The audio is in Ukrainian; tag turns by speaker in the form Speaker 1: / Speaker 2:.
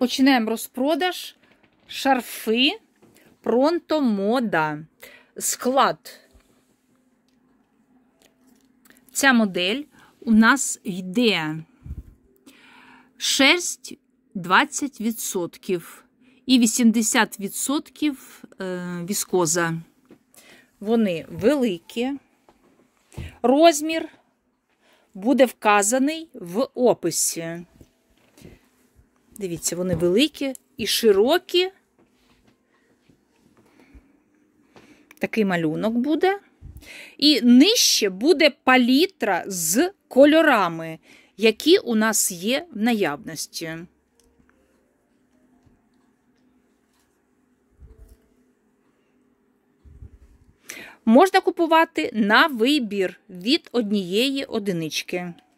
Speaker 1: Починаємо розпродаж шарфи Pronto Moda. Склад. Ця модель у нас йде шерсть 20% і 80% віскоза. Вони великі. Розмір буде вказаний в описі. Дивіться, вони великі і широкі. Такий малюнок буде. І нижче буде палітра з кольорами, які у нас є в наявності. Можна купувати на вибір від однієї одинички.